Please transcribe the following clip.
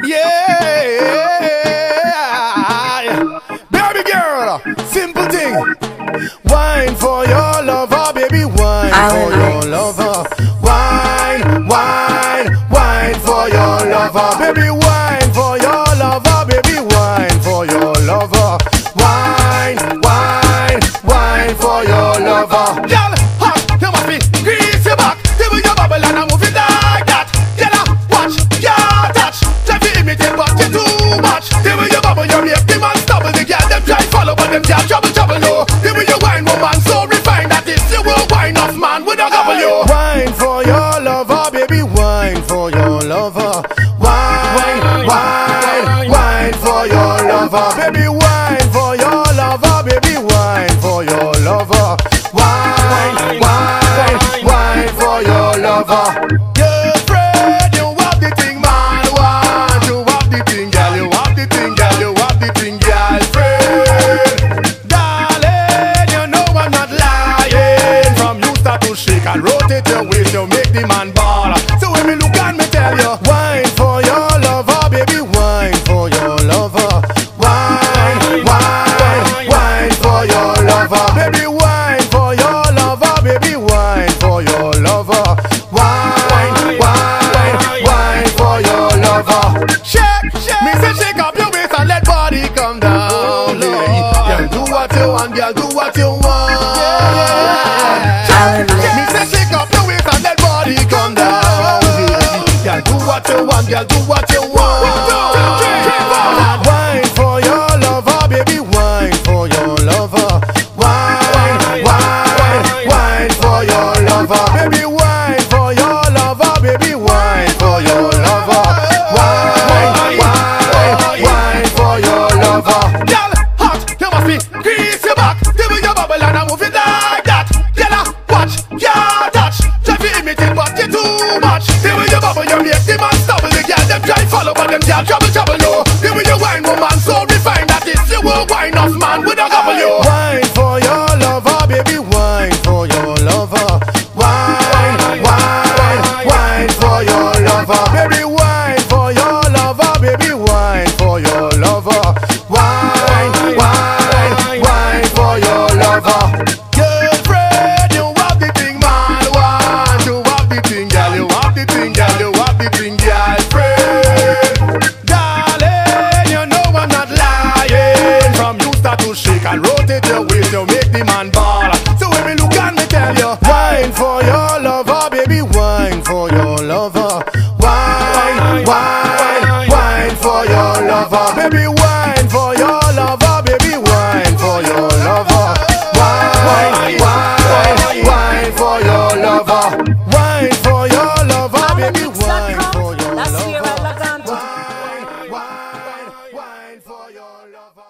Yeah, baby girl, simple thing. Wine for your lover, baby, wine for your lover. Wine, wine, wine for your lover, baby, wine for your lover, baby, wine for your lover. Wine, wine, wine for your lover. Girl, hot, you must be grease your back. Give me your bubble and I move it like that. Girl, watch, your touch. Try to imitate but you too much. Give me your bubble, you make the man stumble. The girl them try follow but them can't trouble, no. Give me your wine, woman, so refined that it's you will wine off man with a couple you. Wine for your lover, baby, wine for your lover. Wine, wine, wine for your lover, baby, wine for your lover, baby, wine for your lover. Wine, wine, wine for your lover. Girlfriend, you have the thing, man. Want you have the thing, girl. You have the thing, girl. You have the thing, girlfriend. Darling, you know I'm not lying. From you start to shake and rotate your waist, you make the man ball. So when me look and me tell you, wine for your lover, baby, wine for your lover. Wine, wine, wine for your lover, baby, wine for your lover, baby, wine for your lover. Wine, wine, wine for your lover. Shake, shake, me say shake up your waist and let body come down. Girl, do what you want, girl, do what you want. Me say shake up your waist and let body come down. Girl, do what you want, girl, do what you want. Wine for your lover, baby, wine for your lover. Wine, wine, wine for your lover, baby, wine for your lover, baby, wine for your lover. Wine, wine, wine for your lover. Girl, hot, you must be grease your back. Give me your bubble and I move it like that. Girl, watch, your touch. Try to imitate but you too much. Give me your bubble, you make the man stumble. The girl them try follow but them can't trouble, no. Give me your wine, woman, so refined that it's you will wine off man with a couple you. Wine for your lover, baby, wine for your lover. Wine, wine, wine for your lover, baby, wine for your lover, baby, wine for your lover. Wine, wine, wine for your lover. Girlfriend, you have the thing, man. Want you have the thing, girl. You have the thing, girl. You have the thing, girlfriend. Darling, you know I'm not lying. From you start to shake and rotate your waist, you make the man ball. So when me look and me tell you, wine for your lover, baby, wine for your lover. Wine, wine, wine for your lover, baby, wine for your lover, baby, wine for your lover. Wine, wine, wine for your lover. Wine for your lover, baby, wine for your lover. Wine, wine, wine for your lover.